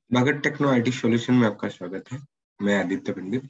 Bhagat techno IT solution में आपका स्वागत है। मैं आदित्य पंडित।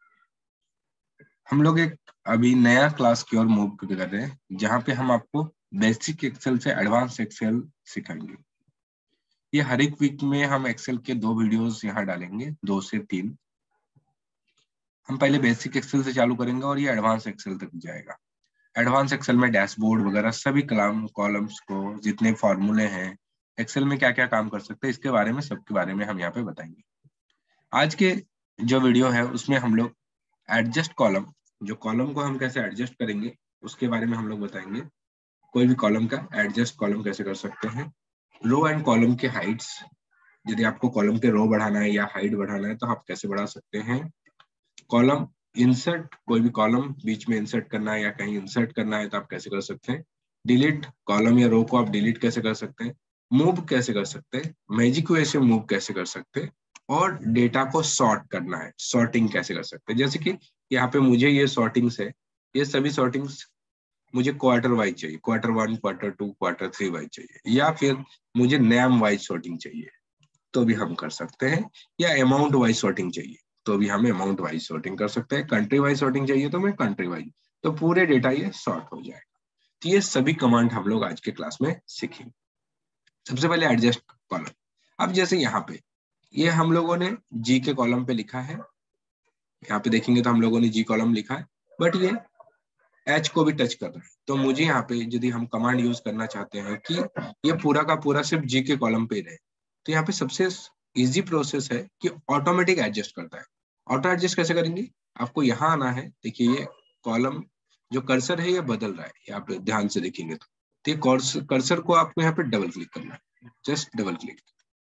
हम लोग एक अभी नया क्लास की ओर मूव कर रहे हैं जहाँ पे हम आपको बेसिक एक्सेल से एडवांस एक्सेल सिखाएंगे। ये हर एक वीक में हम एक्सेल के 2 वीडियोस यहाँ डालेंगे, 2 से 3। हम पहले बेसिक एक्सेल से चालू करेंगे और ये एडवांस एक्सेल तक जाएगा। एडवांस एक्सेल में डैशबोर्ड वगैरह सभी कॉलम्स को, जितने फॉर्मूले हैं, एक्सेल में क्या क्या काम कर सकते हैं, इसके बारे में, सबके बारे में हम यहाँ पे बताएंगे। आज के जो वीडियो है उसमें हम लोग एडजस्ट कॉलम, जो कॉलम को हम कैसे एडजस्ट करेंगे उसके बारे में हम लोग बताएंगे। कोई भी कॉलम का एडजस्ट कॉलम कैसे कर सकते हैं, रो एंड कॉलम के हाइट्स, यदि आपको कॉलम के रो बढ़ाना है या हाइट बढ़ाना है तो आप कैसे बढ़ा सकते हैं। कॉलम इंसर्ट, कोई भी कॉलम बीच में इंसर्ट करना है या कहीं इंसर्ट करना है तो आप कैसे कर सकते हैं। डिलीट, कॉलम या रो को आप डिलीट कैसे कर सकते हैं। मूव कैसे कर सकते हैं, मैजिक वे से मूव कैसे कर सकते हैं। और डेटा को सॉर्ट करना है, सॉर्टिंग कैसे कर सकते हैं। जैसे कि यहाँ पे मुझे ये सॉर्टिंग्स है, ये सभी सॉर्टिंग्स मुझे क्वार्टर वाइज चाहिए, Q1, Q2, Q3 वाइज चाहिए, या फिर मुझे नेम वाइज सॉर्टिंग चाहिए तो भी हम कर सकते हैं, या अमाउंट वाइज सॉर्टिंग चाहिए तो भी हम अमाउंट वाइज सॉर्टिंग कर सकते हैं। कंट्री वाइज सॉर्टिंग चाहिए तो मैं कंट्री वाइज, तो पूरे डेटा ये सॉर्ट हो जाएगा। तो ये सभी कमांड हम लोग आज के क्लास में सीखेंगे। सबसे पहले एडजस्ट कॉलम। अब जैसे यहाँ पे ये हम लोगों ने जी के कॉलम पे लिखा है, यहाँ पे देखेंगे तो हम लोगों ने जी कॉलम लिखा है, बट ये एच को भी टच कर रहा है। तो मुझे यहाँ पे यदि हम कमांड यूज करना चाहते हैं कि ये पूरा का पूरा सिर्फ जी के कॉलम पे रहे, तो यहाँ पे सबसे इजी प्रोसेस है कि ऑटोमेटिक एडजस्ट करता है। ऑटो एडजस्ट कैसे करेंगे, आपको यहाँ आना है। देखिए ये कॉलम जो कर्सर है ये बदल रहा है, यहाँ पे ध्यान से देखेंगे तो ये कर्सर को आपको यहाँ पे डबल क्लिक करना है, जस्ट डबल क्लिक।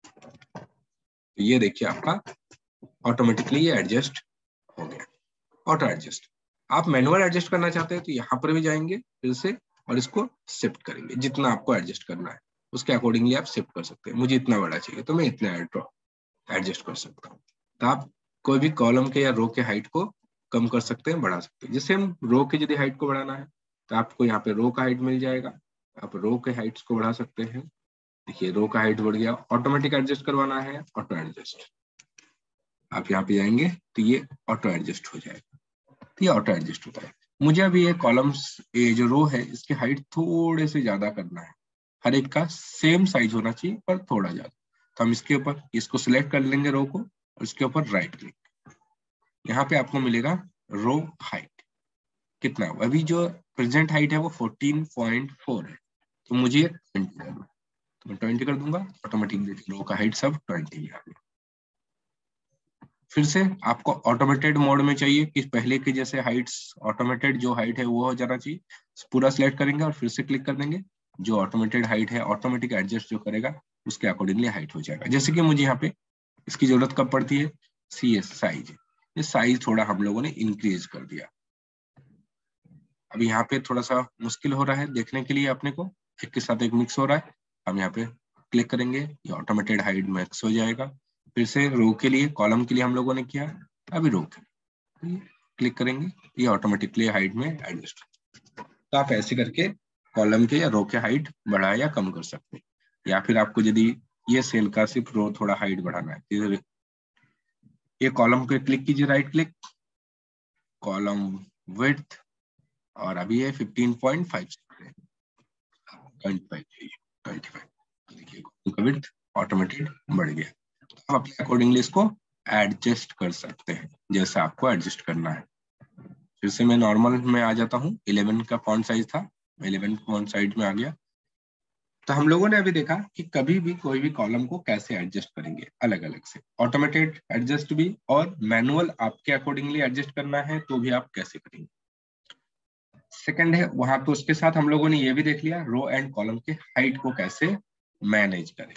ये देखिए आपका ऑटोमेटिकली ये एडजस्ट हो गया, ऑटो एडजस्ट। आप मैनुअल एडजस्ट करना चाहते हैं तो यहाँ पर भी जाएंगे फिर से और इसको शिफ्ट करेंगे, जितना आपको एडजस्ट करना है उसके अकॉर्डिंगली आप शिफ्ट कर सकते हैं। मुझे इतना बड़ा चाहिए तो मैं इतना एडजस्ट कर सकता हूँ। तो आप कोई भी कॉलम के या रो के हाइट को कम कर सकते हैं, बढ़ा सकते हैं। जैसे हम रो के यदि हाइट को बढ़ाना है तो आपको यहाँ पे रो का हाइट मिल जाएगा, आप रो के हाइट्स को बढ़ा सकते हैं। देखिए रो का हाइट बढ़ गया। ऑटोमेटिक एडजस्ट करवाना है, ऑटो एडजस्ट, आप यहाँ पे जाएंगे तो ये ऑटो एडजस्ट हो जाएगा। तो ये ऑटो एडजस्ट होता है। मुझे अभी ये कॉलम्स, ये जो रो है इसकी हाइट थोड़े से ज्यादा करना है, हर एक का सेम साइज होना चाहिए पर थोड़ा ज्यादा। तो हम इसके ऊपर इसको सिलेक्ट कर लेंगे रो को, और इसके ऊपर राइट क्लिक। यहाँ पे आपको मिलेगा रो हाइट कितना, अभी जो प्रेजेंट हाइट है वो 14.4 है, तो मुझे 20 कर दो, तो मैं 20 कर दूंगा। ऑटोमेटिक रो का हाइट सब 20 आ गया। फिर से आपको ऑटोमेटेड मोड में चाहिए कि पहले के जैसे हाइट्स, ऑटोमेटेड जो हाइट है वो हो जाना चाहिए। पूरा सिलेक्ट करेंगे और फिर से क्लिक कर देंगे। जो ऑटोमेटेड हाइट है, ऑटोमेटिक एडजस्ट जो करेगा उसके अकॉर्डिंगली हाइट हो जाएगा। जैसे कि मुझे यहाँ पे इसकी जरूरत कब पड़ती है, CS साइज, ये साइज थोड़ा हम लोगों ने इंक्रीज कर दिया। अभी यहाँ पे थोड़ा सा मुश्किल हो रहा है देखने के लिए, अपने को एक के साथ एक मिक्स हो रहा है। हम यहाँ पे क्लिक करेंगे, ये ऑटोमेटेड हाइट मैक्स हो जाएगा। फिर से रो के लिए, कॉलम के लिए हम लोगों ने किया, अभी रो के लिए क्लिक करेंगे, ये ऑटोमेटिकली हाइट में एडजस्ट। तो आप ऐसे करके कॉलम के या रो के हाइट बढ़ा या कम कर सकते हैं। या फिर आपको यदि ये सेल का सिर्फ रो थोड़ा हाइट बढ़ाना है, ये कॉलम पे क्लिक कीजिए, राइट क्लिक, कॉलम विड्थ, और अभी ये 15.5 चाहिए, 25। देखिए विड्थ ऑटोमेटेड बढ़ गया। आप अपने अकॉर्डिंगली इसको एडजस्ट कर सकते हैं जैसा आपको एडजस्ट करना है। फिर से मैं नॉर्मल में आ जाता हूँ, 11 का फॉन्ट साइज था, 11 फॉन्ट साइज में आ गया। तो हम लोगों ने अभी देखा कि कभी भी कोई भी कॉलम को कैसे एडजस्ट करेंगे, अलग अलग से, ऑटोमेटेड एडजस्ट भी, और मैनुअल आपके अकॉर्डिंगली एडजस्ट करना है तो भी आप कैसे करेंगे। सेकंड है वहां पे, उसके साथ हम लोगों ने ये भी देख लिया रो एंड कॉलम के हाइट को कैसे मैनेज करें।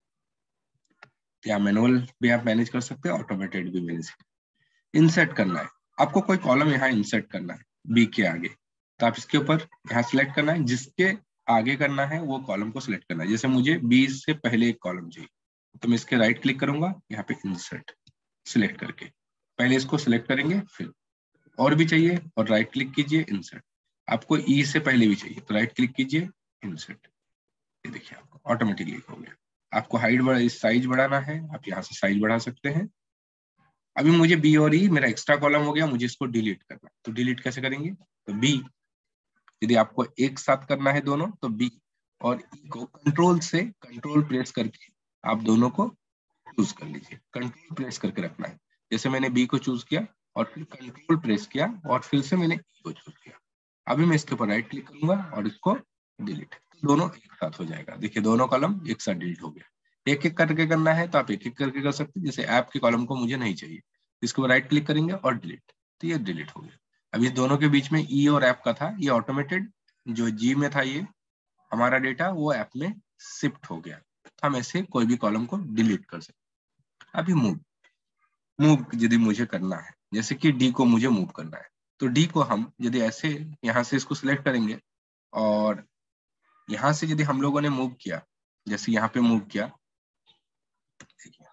या मैनुअल भी आप मैनेज कर सकते हैं, ऑटोमेटेड भी मैनेज। इंसर्ट करना है, आपको कोई कॉलम यहाँ इंसर्ट करना है बी के आगे, तो आप इसके ऊपर यहाँ सिलेक्ट करना है, जिसके आगे करना है वो कॉलम को सिलेक्ट करना है। जैसे मुझे बी से पहले एक कॉलम चाहिए तो मैं इसके राइट क्लिक करूंगा, यहाँ पे इंसर्ट सिलेक्ट करके पहले इसको सिलेक्ट करेंगे, फिर और भी चाहिए और राइट क्लिक कीजिए, इंसर्ट। आपको ई से पहले भी चाहिए तो राइट क्लिक कीजिए, इंसर्ट। ये देखिए आपको ऑटोमेटिकली हो गया। आपको हाइट साइज बढ़ाना है, आप यहाँ से साइज बढ़ा सकते हैं। अभी मुझे बी और ई मेरा एक्स्ट्रा कॉलम हो गया, मुझे इसको डिलीट करना है, तो डिलीट कैसे करेंगे? तो बी, यदि आपको एक साथ करना है दोनों, तो बी और ई को कंट्रोल प्रेस करके आप दोनों को चूज कर लीजिए। कंट्रोल प्रेस करके रखना है। जैसे मैंने बी को चूज किया और फिर कंट्रोल प्रेस किया और फिर से मैंने ई को चूज किया। अभी मैं इसके ऊपर राइट क्लिक करूंगा और इसको डिलीट, दोनों एक साथ हो जाएगा। देखिए दोनों कॉलम एक साथ डिलीट हो गया। एक एक करके करना है तो आप एक एक करके कर सकते हैं। जैसे ऐप के कॉलम को मुझे नहीं चाहिए, इसके ऊपर राइट क्लिक करेंगे और डिलीट, तो ये डिलीट हो गया। अभी दोनों के बीच में ई और ऐप का था, ये ऑटोमेटेड जो जी में था ये हमारा डेटा, वो ऐप में शिफ्ट हो गया। हम ऐसे कोई भी कॉलम को डिलीट कर सकते। अभी मूव यदि मुझे करना है, जैसे कि डी को मुझे मूव करना है, तो डी को हम यदि ऐसे यहाँ से इसको सिलेक्ट करेंगे और यहाँ से यदि हम लोगों ने मूव किया, जैसे यहाँ पे मूव किया, देखिए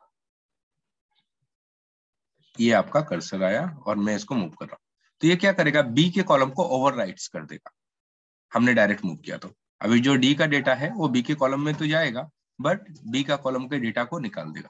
ये आपका कर्सर आया और मैं इसको मूव कर रहा हूँ, तो ये क्या करेगा? बी के कॉलम को ओवरराइट्स कर देगा। हमने डायरेक्ट मूव किया तो अभी जो डी का डेटा है वो बी के कॉलम में तो जाएगा, बट बी का कॉलम के डेटा को निकाल देगा।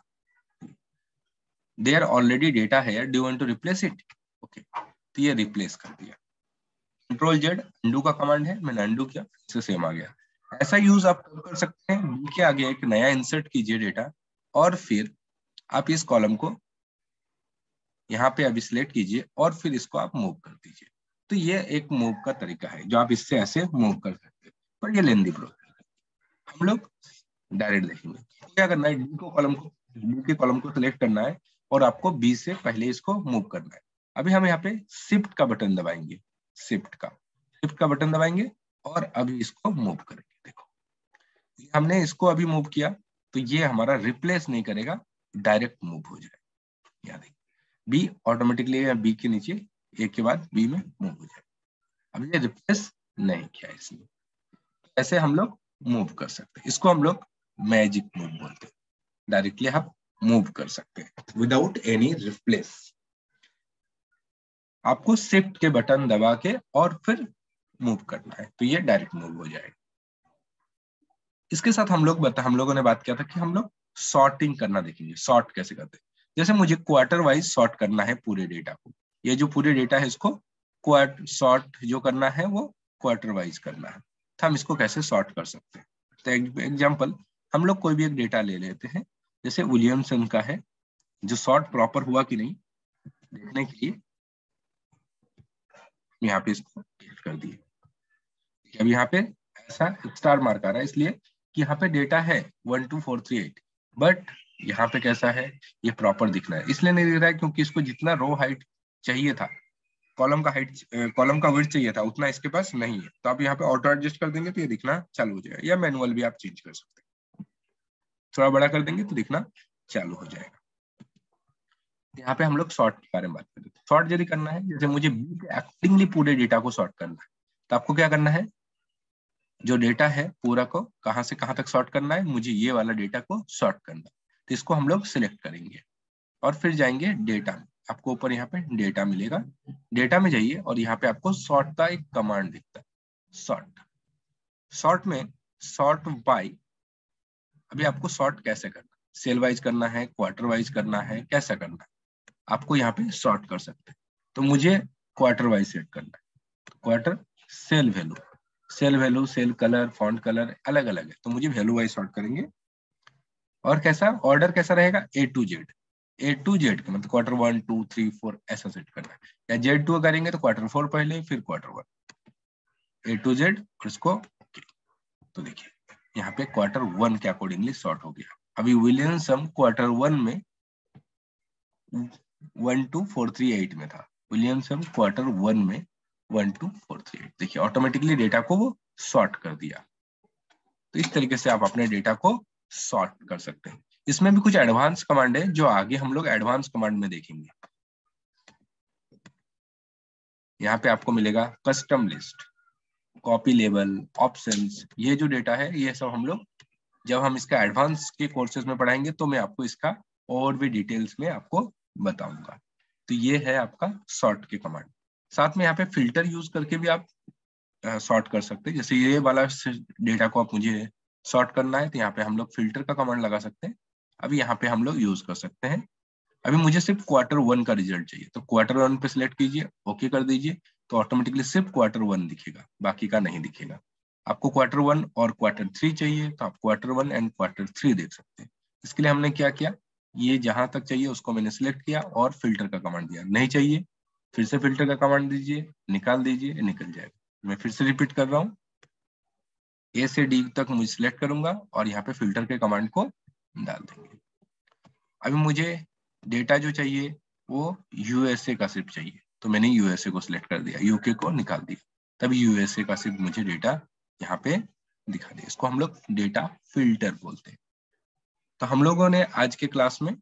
देयर ऑलरेडी डेटा है, do you want to replace it? Okay, तो ये रिप्लेस कर दिया। कंट्रोल जेड अंडू का कमांड है, मैंने अंडू किया, इससे सेम आ गया। ऐसा यूज आप कर सकते हैं। बी के आगे एक नया इंसर्ट कीजिए डेटा और फिर आप इस कॉलम को यहाँ पे अभी सिलेक्ट कीजिए और फिर इसको आप मूव कर दीजिए। तो ये एक मूव का तरीका है जो आप इससे ऐसे मूव कर सकते हैं, पर ये लेंदी प्रोसेस है। हम लोग डायरेक्ट देखेंगे। क्या करना है? डी के कॉलम को सिलेक्ट करना है और आपको बी से पहले इसको मूव करना है। अभी हम यहाँ पे शिफ्ट का बटन दबाएंगे, शिफ्ट का बटन दबाएंगे और अभी इसको मूव करेंगे। देखो हमने इसको अभी मूव किया तो ये हमारा रिप्लेस नहीं करेगा, डायरेक्ट मूव हो जाएगा। याद है बी ऑटोमेटिकली बी के नीचे ए के बाद बी में मूव हो जाएगा। अभी ये रिप्लेस नहीं किया इसने। ऐसे हम लोग मूव कर सकते हैं। इसको हम लोग मैजिक मूव बोलते हैं। डायरेक्टली आप मूव कर सकते हैं विदाउट एनी रिप्लेस। आपको शिफ्ट के बटन दबा के और फिर मूव करना है तो ये डायरेक्ट मूव हो जाएगा। इसके साथ हम लोगों ने बात किया था कि हम लोग सॉर्टिंग करना देखेंगे। सॉर्ट कैसे करते हैं? जैसे मुझे क्वार्टर वाइज सॉर्ट करना है पूरे डेटा को। ये जो पूरे डेटा है इसको सॉर्ट जो करना है वो क्वार्टर वाइज करना है। तो हम इसको कैसे सॉर्ट कर सकते हैं? तो एग्जाम्पल हम लोग कोई भी एक डेटा ले लेते हैं, जैसे विलियमसन का है, जो सॉर्ट प्रॉपर हुआ कि नहीं देखने के लिए यहाँ पे इसको क्लिक कर दिए। अब यहाँ पे ऐसा स्टार मार्क आ रहा है इसलिए कि यहाँ पे डेटा है 12438, बट यहाँ पे कैसा है? ये प्रॉपर दिख रहा है। इसलिए नहीं दिख रहा है क्योंकि इसको जितना रो हाइट चाहिए था, कॉलम का विड्थ चाहिए था, उतना इसके पास नहीं है। तो आप यहाँ पे ऑटो एडजस्ट कर देंगे तो ये दिखना चालू हो जाएगा, या मैनुअल भी आप चेंज कर सकते हैं। थोड़ा बड़ा कर देंगे तो दिखना चालू हो जाएगा। यहाँ पे हम लोग सॉर्ट के बारे में बात करें। सॉर्ट यदि करना है, जैसे मुझे बी के अकॉर्डिंगली पूरे डेटा को सॉर्ट करना है, तो आपको क्या करना है? जो डेटा है पूरा को कहां से कहां तक सॉर्ट करना है, मुझे ये वाला डेटा को सॉर्ट करना है। तो इसको हम लोग सिलेक्ट करेंगे और फिर जाएंगे डेटा में। आपको ऊपर यहाँ पे डेटा मिलेगा, डेटा में जाइए और यहाँ पे आपको सॉर्ट का एक कमांड दिखता है, सॉर्ट में सॉर्ट बाय। अभी आपको सॉर्ट कैसे करना है? सेल वाइज करना है, क्वार्टर वाइज करना है, कैसा करना है? आपको यहाँ पे सॉर्ट कर सकते हैं। तो मुझे क्वार्टर वाइज सेट करना है। Quarter cell value, cell colour, font colour अलग अलग है, तो मुझे वैल्यू वाइज सॉर्ट करेंगे। और कैसा ऑर्डर कैसा रहेगा? ए टू जेड का मतलब क्वार्टर 1 2 3 4 ऐसा सेट करना है। या Z2 करेंगे तो क्वार्टर 4 पहले फिर क्वार्टर 1, A to Z और इसको। तो देखिए यहाँ पे क्वार्टर 1 के अकॉर्डिंगली सॉर्ट हो गया। अभी विलियमसन क्वार्टर 1 में 12438 में था, विलियमसन क्वार्टर 1 में 12438। देखिए ऑटोमेटिकली डेटा को वो सॉर्ट कर दिया। तो इस तरीके से आप अपने डेटा को सॉर्ट कर सकते हैं। इसमें भी कुछ एडवांस कमांड है जो आगे हम लोग एडवांस कमांड में देखेंगे। यहाँ पे आपको मिलेगा custom list, copy label, options. ये जो डेटा है ये सब हम लोग जब हम इसका एडवांस के कोर्सेज में पढ़ाएंगे तो मैं आपको इसका और भी डिटेल्स में आपको बताऊंगा। तो ये है आपका सॉर्ट के कमांड। साथ में यहाँ पे फिल्टर यूज करके भी आप सॉर्ट कर सकते हैं। जैसे ये वाला डेटा को आप मुझे सॉर्ट करना है तो यहाँ पे हम लोग फिल्टर का कमांड लगा सकते हैं। अभी यहाँ पे हम लोग यूज कर सकते हैं। अभी मुझे सिर्फ Q1 का रिजल्ट चाहिए, तो Q1 पे सिलेक्ट कीजिए, ओके कर दीजिए, तो ऑटोमेटिकली सिर्फ Q1 दिखेगा, बाकी का नहीं दिखेगा। आपको Q1 और Q3 चाहिए तो आप Q1 एंड Q3 देख सकते हैं। इसके लिए हमने क्या किया, ये जहां तक चाहिए उसको मैंने सिलेक्ट किया और फिल्टर का कमांड दिया। नहीं चाहिए, फिर से फिल्टर का कमांड दीजिए, निकाल दीजिए, निकल जाएगा। मैं फिर से रिपीट कर रहा हूँ, ए से डी तक मुझे सिलेक्ट करूंगा और यहाँ पे फिल्टर के कमांड को डाल देंगे। अभी मुझे डेटा जो चाहिए वो यूएसए का सिर्फ चाहिए, तो मैंने यूएसए को सिलेक्ट कर दिया, यूके को निकाल दिया, तभी यूएसए का सिर्फ मुझे डेटा यहाँ पे दिखा दिया। इसको हम लोग डेटा फिल्टर बोलते हैं। तो हम लोगों ने आज के क्लास में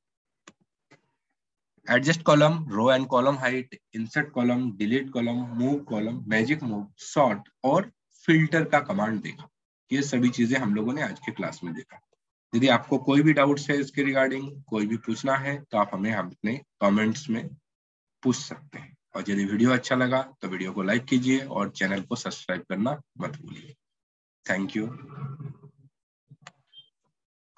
adjust column, row and column height, insert column, delete column, move column, magic move, sort और फिल्टर का कमांड देखा। ये सभी चीजें हम लोगों ने आज के क्लास में देखा। यदि आपको कोई भी डाउट्स है इसके रिगार्डिंग, कोई भी पूछना है, तो आप हमें अपने कमेंट्स में पूछ सकते हैं। और यदि वीडियो अच्छा लगा तो वीडियो को लाइक कीजिए और चैनल को सब्सक्राइब करना मत भूलिए। Thank you.